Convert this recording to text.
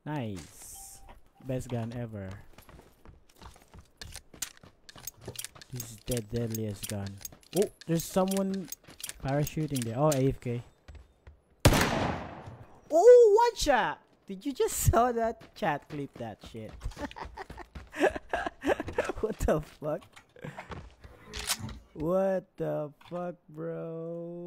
Nice. Best gun ever. This is the deadliest gun. Oh, there's someone parachuting there. Oh, AFK. Oh, one shot! Did you just saw that? Chat clip that shit. What the fuck? What the fuck, bro?